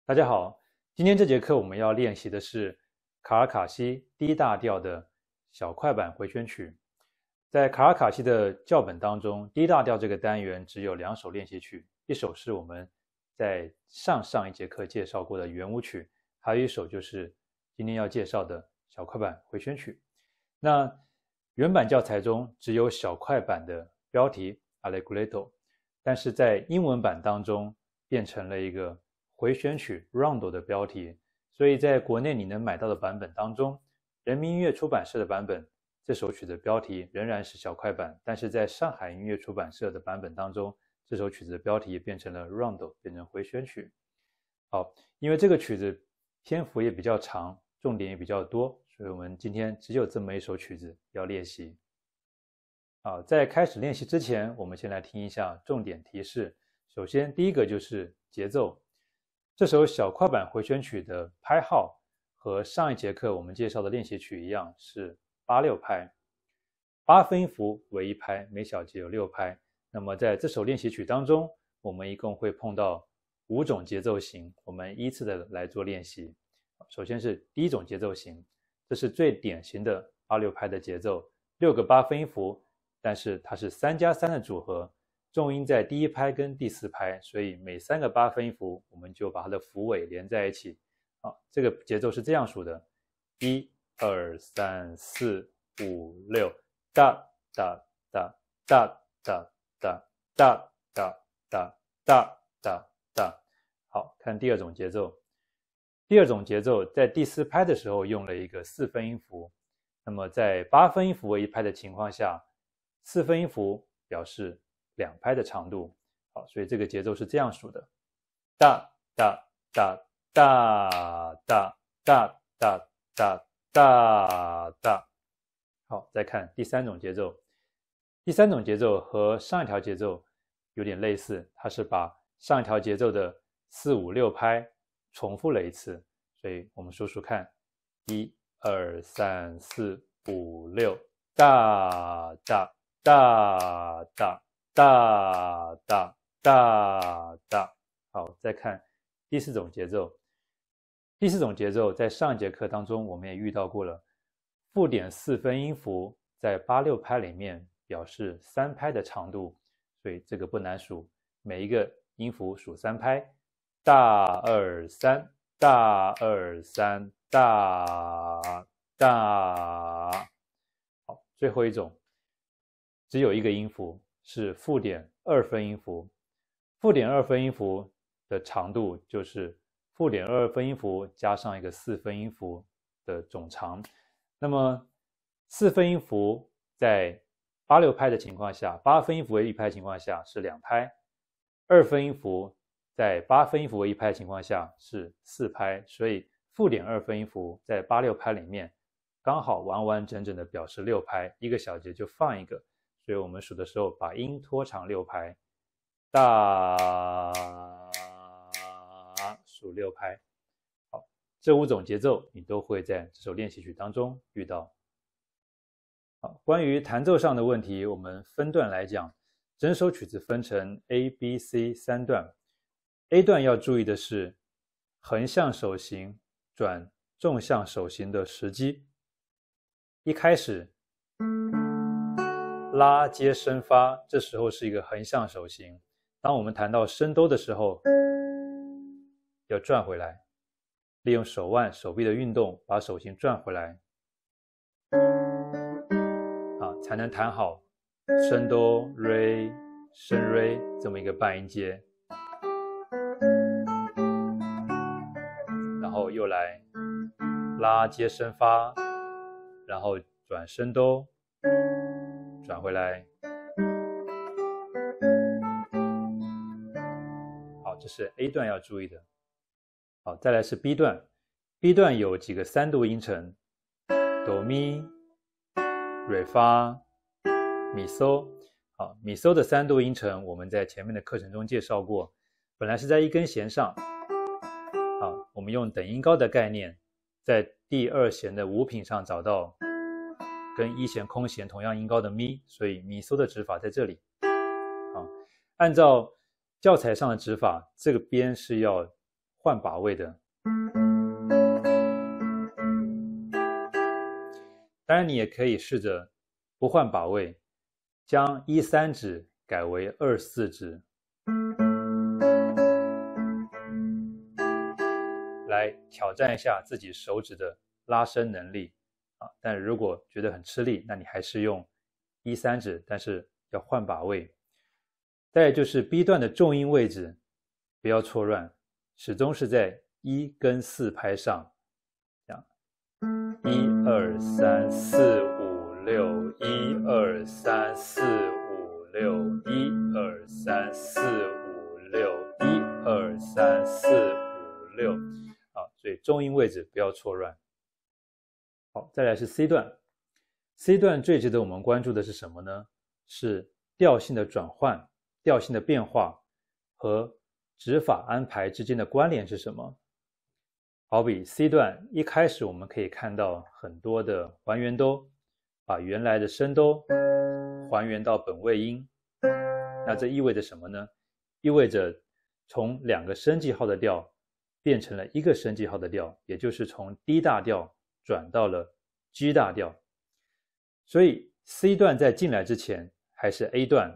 大家好，今天这节课我们要练习的是卡尔卡西 D 大调的小快板回旋曲。在卡尔卡西的教本当中 ，D 大调这个单元只有2首练习曲，一首是我们在上一节课介绍过的圆舞曲，还有一首就是今天要介绍的小快板回旋曲。那原版教材中只有小快板的标题 Allegretto， 但是在英文版当中变成了一个回旋曲 Rondo 的标题，所以在国内你能买到的版本当中，人民音乐出版社的版本这首曲的标题仍然是小快板，但是在上海音乐出版社的版本当中，这首曲子的标题变成了 Rondo， 变成回旋曲。好，因为这个曲子篇幅也比较长，重点也比较多，所以我们今天只有这么一首曲子要练习。好，在开始练习之前，我们先来听一下重点提示。首先，第一个就是节奏。这首小快板回旋曲的拍号和上一节课我们介绍的练习曲一样，是8/6拍，8分音符为1拍，每小节有6拍。那么在这首练习曲当中，我们一共会碰到5种节奏型，我们依次的来做练习。首先是第一种节奏型，这是最典型的8/6拍的节奏，6个8分音符，但是它是3+3的组合。重音在第1拍跟第4拍，所以每3个8分音符，我们就把它的符尾连在一起。好，这个节奏是这样数的：1、2、3、4、5、6，哒哒哒哒哒哒哒哒哒哒哒哒。好，看第二种节奏。第二种节奏在第4拍的时候用了一个4分音符，那么在8分音符为1拍的情况下，4分音符表示2拍的长度。好，所以这个节奏是这样数的：哒哒哒哒哒哒哒哒哒哒。好，再看第3种节奏。第3种节奏和上一条节奏有点类似，它是把上一条节奏的4、5、6拍重复了一次，所以我们数数看：1、2、3、4、5、6，哒哒哒哒哒哒哒哒。好，再看第4种节奏。第4种节奏在上一节课当中我们也遇到过了，附点4分音符在8/6拍里面表示3拍的长度，所以这个不难数，每一个音符数3拍，大2 3，大2 3，大大。好，最后一种只有一个音符，是附点2分音符。附点2分音符的长度就是附点2分音符加上一个4分音符的总长。那么4分音符在8/6拍的情况下，8分音符为1拍的情况下是2拍，2分音符在8分音符为1拍的情况下是4拍，所以附点2分音符在8/6拍里面刚好完完整整的表示6拍，一个小节就放一个，所以我们数的时候把音拖长6拍，大数6拍。好，这5种节奏你都会在这首练习曲当中遇到。好，关于弹奏上的问题，我们分段来讲。整首曲子分成 A、B、C 3段。A 段要注意的是横向手型转纵向手型的时机。一开始拉接升发，这时候是一个横向手型。当我们弹到升哆的时候，要转回来，利用手腕手臂的运动把手型转回来，才能弹好升哆、瑞、升瑞这么一个半音阶。然后又来拉接升发，然后转升哆，转回来。好，这是 A 段要注意的。好，再来是 B 段。B 段有几个3度音程，哆咪、瑞发、咪嗦。好，咪嗦的3度音程我们在前面的课程中介绍过，本来是在一根弦上。好，我们用等音高的概念，在第2弦的5品上找到跟1弦空弦同样音高的咪，所以咪嗦的指法在这里。好，按照教材上的指法，这个边是要换把位的。当然，你也可以试着不换把位，将1-3指改为2-4指，来挑战一下自己手指的拉伸能力啊。但如果觉得很吃力，那你还是用1-3指，但是要换把位。再来就是 B 段的重音位置不要错乱，始终是在1跟4拍上，这样1 2 3 4 5 6 1 2 3 4 5 6 1 2 3 4 5 6 1 2 3 4 5 6，所以重音位置不要错乱。好，再来是 C 段。C 段最值得我们关注的是什么呢？是调性的转换、调性的变化和指法安排之间的关联是什么？好比 C 段一开始我们可以看到很多的还原哆，把原来的升哆还原到本位音。那这意味着什么呢？意味着从2个升记号的调变成了1个升记号的调，也就是从 D 大调转到了 G 大调。所以 C 段在进来之前还是 A 段。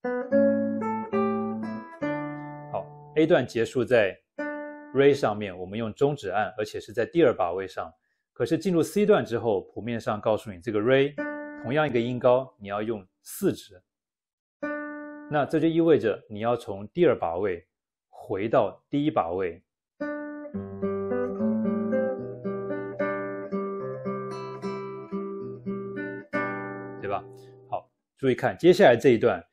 好， A 段结束在 Re 上面，我们用中指按，而且是在第2把位上。可是进入 C 段之后，谱面上告诉你这个 Re 同样一个音高，你要用4指。那这就意味着你要从第2把位回到第1把位。对吧？好，注意看接下来这一段，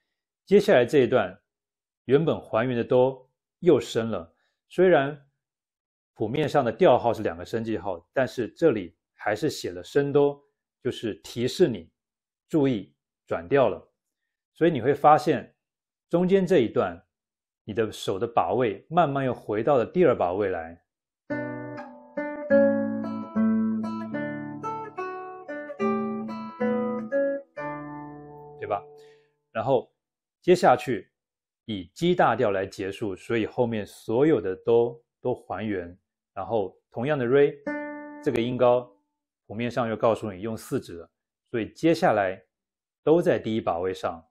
原本还原的哆又升了。虽然谱面上的调号是2个升记号，但是这里还是写了升哆，就是提示你注意转调了。所以你会发现中间这一段，你的手的把位慢慢又回到了第2把位来。对吧？然后接下去以 G 大调来结束，所以后面所有的哆都还原。然后同样的 Re 这个音高，谱面上又告诉你用4指了，所以接下来都在第1把位上。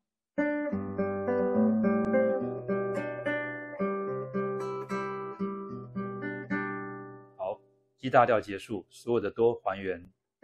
好， G 大调结束，所有的哆还原。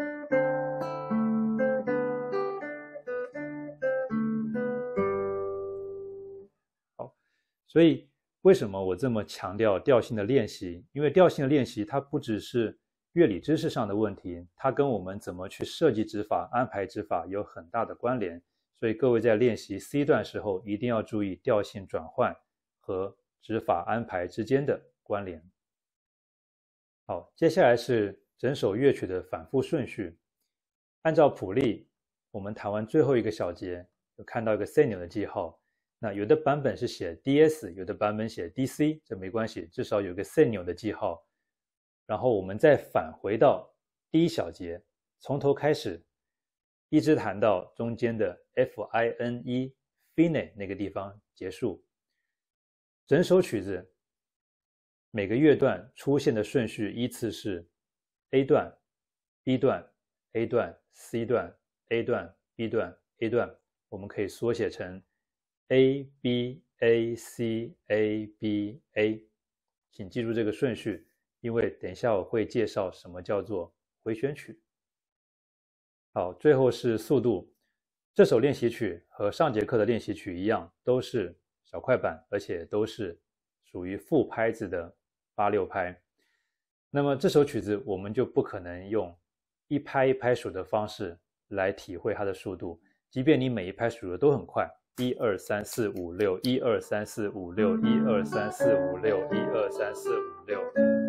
所以为什么我这么强调调性的练习？因为调性的练习它不只是乐理知识上的问题，它跟我们怎么去设计指法、安排指法有很大的关联。所以各位在练习 C 段时候，一定要注意调性转换和指法安排之间的关联。好，接下来是整首乐曲的反复顺序。按照谱例，我们弹完最后一个小节，有看到一个 C 钮的记号。那有的版本是写 DS， 有的版本写 DC， 这没关系，至少有个 C 钮的记号。然后我们再返回到第1小节，从头开始，一直弹到中间的 Fine Fine 那个地方结束。整首曲子每个乐段出现的顺序依次是 A 段、B 段、A 段、C 段、A 段、B 段、A 段，我们可以缩写成A B A C A B A， 请记住这个顺序，因为等一下我会介绍什么叫做回旋曲。好，最后是速度。这首练习曲和上节课的练习曲一样，都是小快板，而且都是属于副拍子的8/6拍。那么这首曲子我们就不可能用一拍一拍数的方式来体会它的速度，即便你每一拍数的都很快。1 2 3 4 5 6 1 2 3 4 5 6 1 2 3 4 5 6 1 2 3 4 5 6，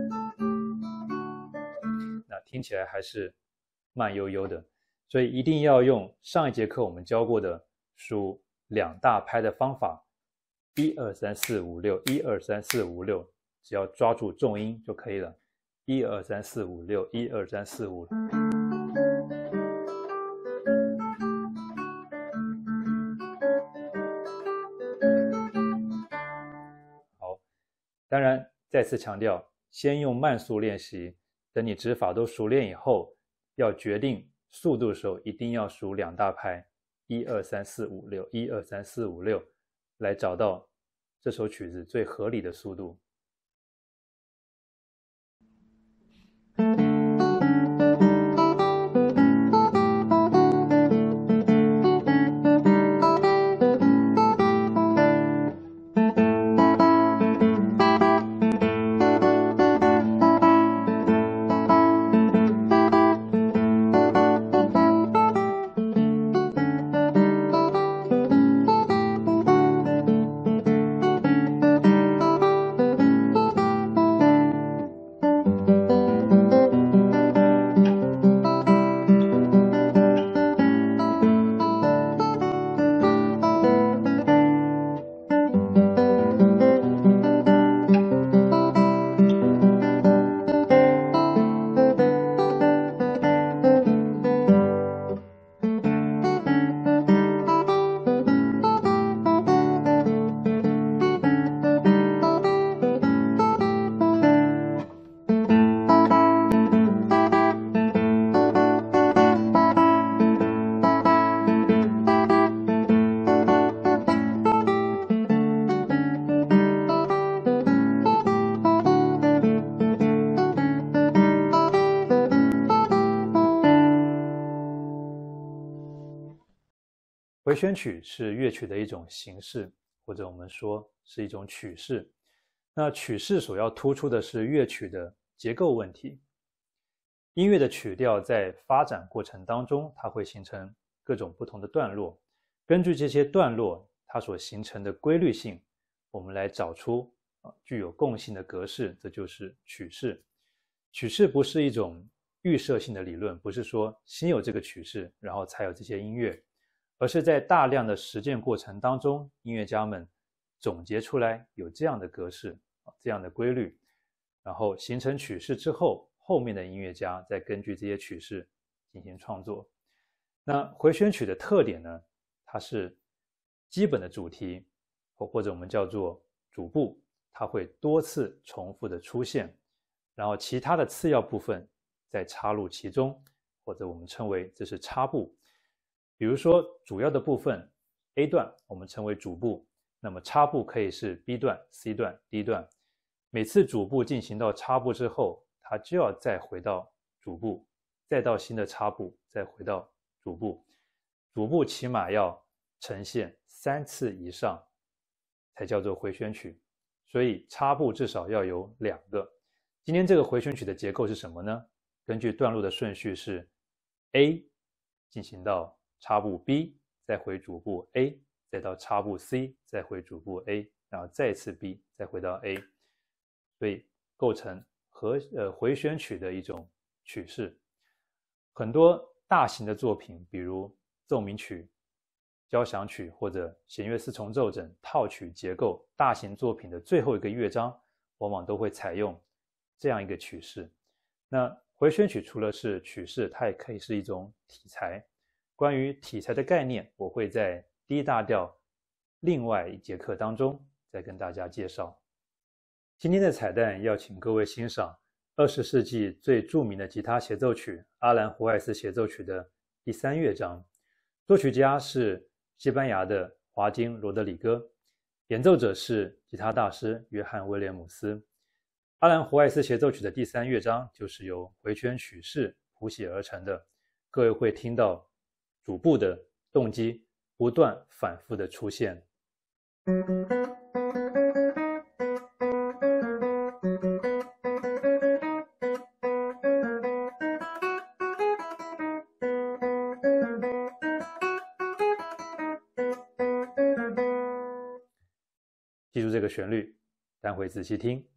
那听起来还是慢悠悠的，所以一定要用上一节课我们教过的数2大拍的方法，1 2 3 4 5 6 1 2 3 4 5 6，只要抓住重音就可以了。1 2 3 4 5 6 1 2 3 4 5。当然，再次强调， 先用慢速练习，等你指法都熟练以后，要决定速度的时候，一定要数2大拍，1、2、3、4、5、6，1、2、3、4、5、6，来找到这首曲子最合理的速度。回旋曲是乐曲的一种形式，或者我们说是一种曲式。那曲式所要突出的是乐曲的结构问题。音乐的曲调在发展过程当中，它会形成各种不同的段落。根据这些段落它所形成的规律性，我们来找出具有共性的格式，这就是曲式。曲式不是一种预设性的理论，不是说先有这个曲式，然后才有这些音乐，而是在大量的实践过程当中，音乐家们总结出来有这样的格式，这样的规律，然后形成曲式之后，后面的音乐家再根据这些曲式进行创作。那回旋曲的特点呢，它是基本的主题，或者我们叫做主部，它会多次重复的出现，然后其他的次要部分再插入其中，或者我们称为这是插部。比如说主要的部分 A 段我们称为主部，那么插部可以是 B 段、C 段、D 段。每次主部进行到插部之后，它就要再回到主部，再到新的插部，再回到主部。主部起码要呈现3次以上才叫做回旋曲，所以插部至少要有2个。今天这个回旋曲的结构是什么呢？根据段落的顺序是 A 进行到插部 B， 再回主部 A， 再到插部 C， 再回主部 A， 然后再次 B， 再回到 A， 所以构成回旋曲的一种曲式。很多大型的作品，比如奏鸣曲、交响曲或者弦乐四重奏等套曲结构，大型作品的最后一个乐章往往都会采用这样一个曲式。那回旋曲除了是曲式，它也可以是一种题材。关于题材的概念，我会在 D 大调另外一节课当中再跟大家介绍。今天的彩蛋要请各位欣赏20世纪最著名的吉他协奏曲阿兰·胡艾斯协奏曲的第3乐章，作曲家是西班牙的华金·罗德里戈，演奏者是吉他大师约翰·威廉姆斯。阿兰·胡艾斯协奏曲的第3乐章就是由回旋曲式谱写而成的，各位会听到主部的动机不断反复的出现。记住这个旋律，待会仔细听。